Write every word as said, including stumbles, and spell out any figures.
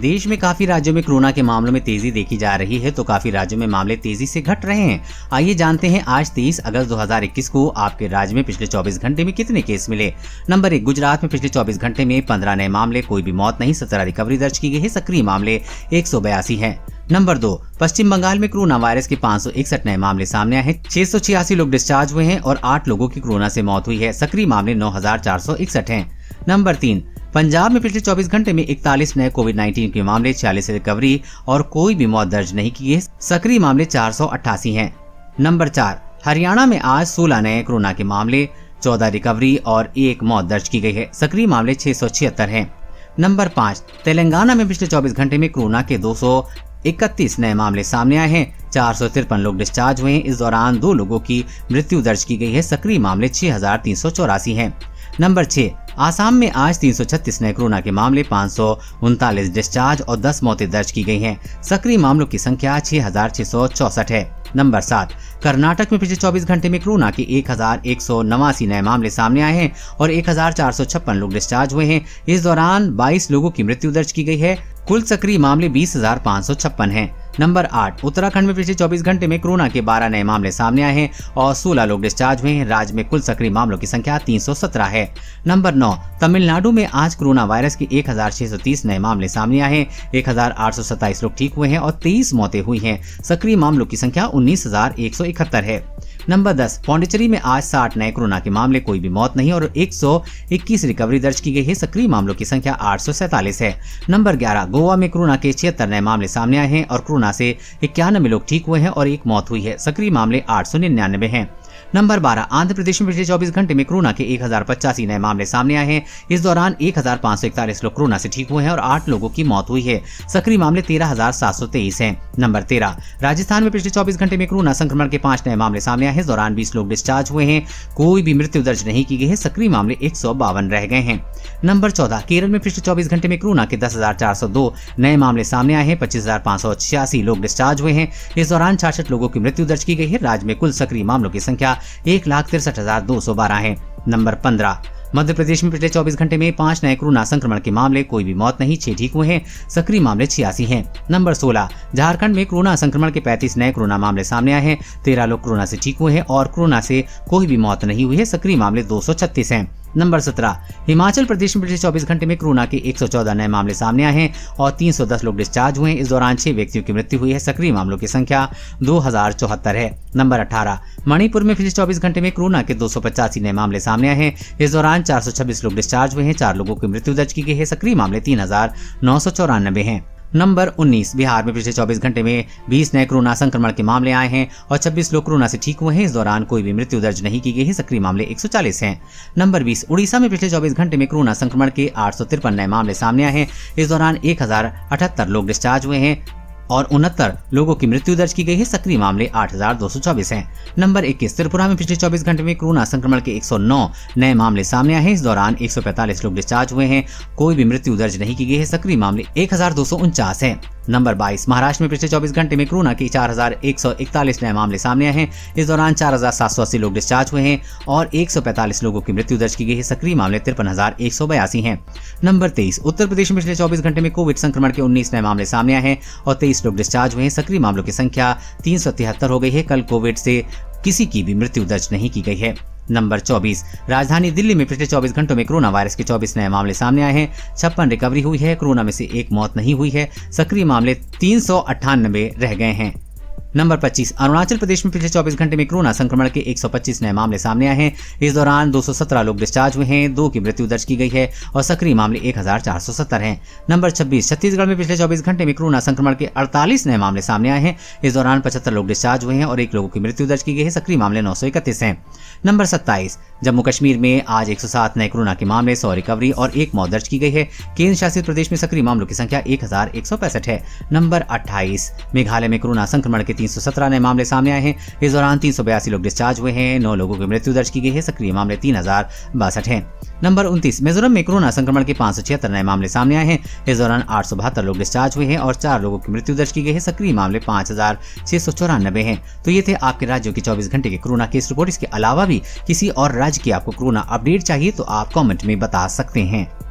देश में काफी राज्यों में कोरोना के मामलों में तेजी देखी जा रही है तो काफी राज्यों में मामले तेजी से घट रहे हैं। आइए जानते हैं आज तेईस अगस्त दो हज़ार इक्कीस को आपके राज्य में पिछले चौबीस घंटे में कितने केस मिले। नंबर एक, गुजरात में पिछले चौबीस घंटे में पंद्रह नए मामले, कोई भी मौत नहीं, सत्रह रिकवरी दर्ज की गई है, सक्रिय मामले एक सौ बयासी है। नंबर दो, पश्चिम बंगाल में कोरोना वायरस के पाँच सौ इकसठ नए मामले सामने आए हैं, छह सौ छियासी लोग डिस्चार्ज हुए हैं और आठ लोगों की कोरोना से मौत हुई है, सक्रिय मामले नौ हजार चार सौ इकसठ हैं। नंबर तीन, पंजाब में पिछले चौबीस घंटे में इकतालीस नए कोविड उन्नीस के मामले, छियालीस रिकवरी और कोई भी मौत दर्ज नहीं की है, सक्रिय मामले चार सौ अट्ठासी हैं। नंबर चार, हरियाणा में आज सोलह नए कोरोना के मामले, चौदह रिकवरी और एक मौत दर्ज की गई है, सक्रिय मामले छह सौ छिहत्तर हैं। नंबर पाँच, तेलंगाना में पिछले चौबीस घंटे में कोरोना के दो सौ इकतीस नए मामले सामने आए हैं, चार सौ तिरपन लोग डिस्चार्ज हुए हैं। इस दौरान दो लोगों की मृत्यु दर्ज की गई है, सक्रिय मामले छह हजार तीन सौ चौरासी हैं। नंबर छह, आसाम में आज तीन सौ छत्तीस नए कोरोना के मामले, पाँच सौ उनतालीस डिस्चार्ज और दस मौतें दर्ज की गई हैं, सक्रिय मामलों की संख्या छह हजार छह सौ चौसठ है। नंबर सात, कर्नाटक में पिछले चौबीस घंटे में कोरोना के एक हजार एक सौ नवासी नए मामले सामने आए हैं और एक हजार चार सौ छप्पन लोग डिस्चार्ज हुए हैं। इस दौरान बाईस लोगों की मृत्यु दर्ज की गई है, कुल सक्रिय मामले बीस हजार पाँच सौ छप्पन हैं। नंबर आठ, उत्तराखंड में पिछले चौबीस घंटे में कोरोना के बारह नए मामले सामने आए हैं और सोलह लोग डिस्चार्ज हुए हैं। राज्य में कुल सक्रिय मामलों की संख्या तीन सौ सत्रह है। नंबर नौ, तमिलनाडु में आज कोरोना वायरस के एक हजार छह सौ तीस नए मामले सामने आए हैं, एक हजार आठ सौ सत्ताईस लोग ठीक हुए हैं और तेईस मौतें हुई हैं, सक्रिय मामलों की संख्या उन्नीस हजार एक सौ इकहत्तर है। नंबर दस, पौंडीचेरी में आज साठ नए कोरोना के मामले, कोई भी मौत नहीं और एक सौ इक्कीस रिकवरी दर्ज की गई है, सक्रिय मामलों की संख्या आठ सौ सैंतालीस है। नंबर ग्यारह, गोवा में कोरोना के छिहत्तर नए मामले सामने आए हैं और कोरोना से इक्यानवे लोग ठीक हुए हैं और एक मौत हुई है, सक्रिय मामले आठ सौ निन्यानवे हैं। नंबर बारह, आंध्र प्रदेश में पिछले चौबीस घंटे में कोरोना के एक हजार पचासी नए मामले सामने आए हैं। इस दौरान एक हजार पाँच सौ इकतालीस लोग कोरोना से ठीक हुए हैं और आठ लोगों की मौत हुई है, सक्रिय मामले तेरह हजार सात सौ तेईस हैं। नंबर तेरह, राजस्थान में पिछले चौबीस घंटे में कोरोना संक्रमण के पांच नए मामले सामने आए हैं। इस दौरान बीस लोग डिस्चार्ज हुए हैं, कोई भी मृत्यु दर्ज नहीं की गई है, सक्रिय मामले एक सौ बावन रह गए हैं। नंबर चौदह, केरल में पिछले चौबीस घंटे में कोरोना के दस हजार चार सौ दो नए मामले सामने आए हैं, पच्चीस हजार पाँच सौ छियासी लोग डिस्चार्ज हुए हैं। इस दौरान छियासठ लोगों की मृत्यु दर्ज की गई है। राज्य में कुल सक्रिय मामलों की संख्या एक लाख तिरसठ हजार दो सौ बारह है। नंबर पंद्रह, मध्य प्रदेश में पिछले चौबीस घंटे में पांच नए कोरोना संक्रमण के मामले, कोई भी मौत नहीं, छह ठीक हुए हैं, सक्रिय मामले छियासी हैं। नंबर सोलह, झारखंड में कोरोना संक्रमण के पैंतीस नए कोरोना मामले सामने आए हैं, तेरह लोग कोरोना से ठीक हुए हैं और कोरोना से कोई भी मौत नहीं हुई है, सक्रिय मामले दो सौ छत्तीस हैं। नंबर सत्रह, हिमाचल प्रदेश में पिछले चौबीस घंटे में कोरोना के एक सौ चौदह नए मामले सामने आए हैं और तीन सौ दस लोग डिस्चार्ज हुए हैं। इस दौरान छह व्यक्तियों की मृत्यु हुई है, सक्रिय मामलों की संख्या दो हजार चौहत्तर है। नंबर अठारह, मणिपुर में पिछले चौबीस घंटे में कोरोना के दो सौ पचासी नए मामले सामने आए हैं। इस दौरान चार सौ छब्बीस लोग डिस्चार्ज हुए हैं, चार लोगों की मृत्यु दर्ज की गई है, सक्रिय मामले तीन हजार नौ सौ चौरानबे हैं। नंबर उन्नीस, बिहार में पिछले चौबीस घंटे में बीस नए कोरोना संक्रमण के मामले आए हैं और छब्बीस लोग कोरोना से ठीक हुए हैं। इस दौरान कोई भी मृत्यु दर्ज नहीं की गई है, सक्रिय मामले एक सौ चालीस हैं। नंबर बीस, उड़ीसा में पिछले चौबीस घंटे में कोरोना संक्रमण के आठ सौ तिरपन नए मामले सामने आए हैं। इस दौरान एक हजार अठहत्तर लोग डिस्चार्ज हुए हैं और उनहत्तर लोगों की मृत्यु दर्ज की गई है, सक्रिय मामले आठ हजार दो सौ चौबीस हैं। नंबर इक्कीस, त्रिपुरा में पिछले चौबीस घंटे में कोरोना संक्रमण के एक सौ नौ नए मामले सामने आए हैं। इस दौरान एक सौ पैंतालीस लोग डिस्चार्ज हुए हैं, कोई भी मृत्यु दर्ज नहीं की गई है, सक्रिय मामले एक हजार दो सौ उनचास हैं। नंबर बाईस, महाराष्ट्र में पिछले चौबीस घंटे में कोरोना के चार हजार एक सौ इकतालीस नए मामले सामने आए हैं। इस दौरान चार हजार सात सौ अस्सी लोग डिस्चार्ज हुए हैं और एक सौ पैंतालीस लोगों की मृत्यु दर्ज की गई है, सक्रिय मामले तिरपन हजार एक सौ बयासी हैं। नंबर तेईस, उत्तर प्रदेश में पिछले चौबीस घंटे में कोविड संक्रमण के उन्नीस नए मामले सामने आए हैं और तेईस लोग डिस्चार्ज हुए हैं, सक्रिय मामलों की संख्या तीन सौ तिहत्तर हो गई है। कल कोविड से किसी की भी मृत्यु दर्ज नहीं की गई है। नंबर चौबीस, राजधानी दिल्ली में पिछले चौबीस घंटों में कोरोना वायरस के चौबीस नए मामले सामने आए हैं, छप्पन रिकवरी हुई है, कोरोना में से एक मौत नहीं हुई है, सक्रिय मामले तीन सौ अट्ठानबे रह गए हैं। नंबर पच्चीस, अरुणाचल प्रदेश में पिछले चौबीस घंटे में कोरोना संक्रमण के एक सौ पच्चीस नए मामले सामने आए हैं। इस दौरान दो सौ सत्रह लोग डिस्चार्ज हुए हैं, दो की मृत्यु दर्ज की गई है और सक्रिय मामले एक हजार चार सौ सत्तर हैं। नंबर छब्बीस, छत्तीसगढ़ में पिछले चौबीस घंटे में कोरोना संक्रमण के अड़तालीस नए मामले सामने आए हैं। इस दौरान पचहत्तर लोग डिस्चार्ज हुए हैं और एक लोगों की मृत्यु दर्ज की गई है, सक्रिय मामले नौ सौ इकतीस हैं। नंबर सत्ताईस, जम्मू कश्मीर में आज एक सौ सात नए कोरोना के मामले, सौ रिकवरी और एक मौत दर्ज की गई है। केंद्र शासित प्रदेश में सक्रिय मामलों की संख्या एक हजार एक सौ पैंसठ है। नंबर अट्ठाईस, मेघालय में कोरोना संक्रमण के तीन सौ सत्रह नए मामले सामने आए हैं। इस दौरान तीन सौ बयासी लोग डिस्चार्ज हुए हैं, नौ लोगों की मृत्यु दर्ज की गई है, सक्रिय मामले तीन हजार बासठ हैं। नंबर उनतीस, मिजोरम में कोरोना संक्रमण के पाँच सौ छिहत्तर नए मामले सामने आए हैं। इस दौरान आठ सौ बहत्तर लोग डिस्चार्ज हुए हैं और चार लोगों की मृत्यु दर्ज की गई है, सक्रिय मामले पाँच हजार छह सौ चौरानबे हैं। तो ये थे आपके राज्यों के चौबीस घंटे के कोरोना केस रिपोर्ट। इसके अलावा भी किसी और राज्य की आपको कोरोना अपडेट चाहिए तो आप कमेंट में बता सकते हैं।